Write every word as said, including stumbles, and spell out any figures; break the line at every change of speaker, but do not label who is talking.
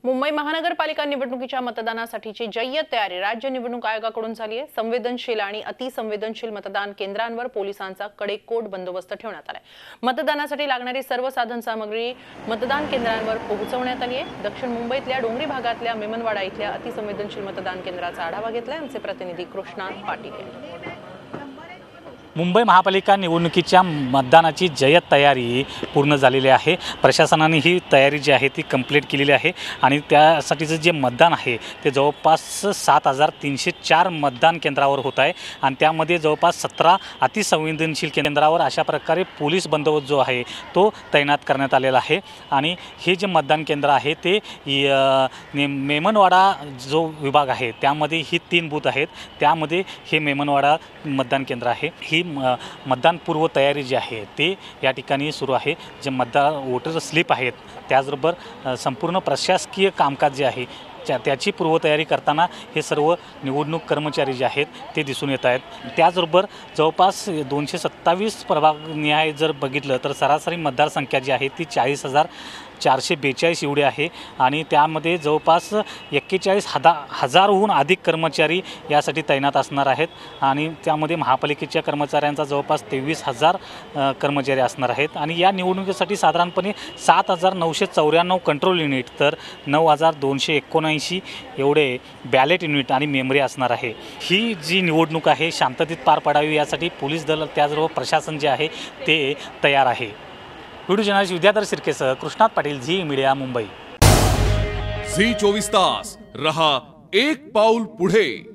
मुंबई महानगरपालिका निवडणुकीच्या मतदानासाठीची जय्यत तयारी राज्य निवडणूक आयोगाकडून झाली आहे। संवेदनशील आणि अतिसंवेदनशील मतदान केंद्रांवर पोलिसांचा कडेकोट बंदोबस्त ठेवण्यात आलाय। मतदानासाठी लागणारी सर्व साधन सामग्री मतदान केंद्रांवर पोहोचवण्यात आली आहे। दक्षिण मुंबईतल्या डोंगरी भागातल्या मेमनवाडा इथल्या अतिसंवेदनशील मतदान केंद्राचा आढावा घेतलाय आमचे प्रतिनिधी कृष्णात पाटील यांनी।
मुंबई महापालिका निवडणुकीच्या मतदानाची जय्यत तयारी पूर्ण झालेली आहे। प्रशासनाने ही तयारी जी आहे ती कंप्लीट केलेली आहे आणि त्यासाठीचं जे मतदान आहे ते जवळपास सात हजार तीनशे चार मतदान केंद्रावर होत आहे आणि त्यामध्ये जवळपास सतरा अतिसंवेदनशील केंद्रावर अशा प्रकारे पोलीस बंदोबस्त जो आहे तो तैनात करण्यात आलेला आहे। आणि हे जे मतदान केंद्र आहे ते मेमनवाडा जो विभाग आहे त्यामध्ये ही तीन बूथ आहेत, त्यामध्ये हे मेमनवाडा मतदान केंद्र आहे। ही मतदान पूर्व तयारी जी आहे ते या ठिकाणी सुरू आहे। जे मतदार वोटर स्लिप आहेत त्याचबरोबर संपूर्ण प्रशासकीय कामकाज जे आहे त्याची पूर्वतयारी करताना हे सर्व निवडणूक कर्मचारी जे आहेत ते दिसून येत आहेत। त्याचबरोबर जवळपास दोनशे सत्तावीस प्रभागनिहाय जर बघितलं तर सरासरी मतदारसंख्या जी आहे ती चाळीस हजार चारशे बेचाळीस एवढी आहे आणि त्यामध्ये जवळपास एक्केचाळीस हदा हजारहून अधिक कर्मचारी यासाठी तैनात असणार आहेत आणि त्यामध्ये महापालिकेच्या कर्मचाऱ्यांचा जवळपास तेवीस हजार कर्मचारी असणार आहेत। आणि या निवडणुकीसाठी साधारणपणे सात हजार नऊशे चौऱ्याण्णव कंट्रोल युनिट तर नऊ हजार दोनशे एकोणऐंशी एवढे बॅलेट युनिट आणि मेमरी असणार आहे। ही जी निवडणूक आहे शांततेत पार पडावी यासाठी पोलीस दल त्याचबरोबर प्रशासन जे आहे ते तयार आहे। व्हिडिओ जर्नलिस्ट विद्याधर सिरकेसह कृष्णात पाटील, झी मीडिया, मुंबई।
झी चोवीस तास रहा एक पाऊल पुढे।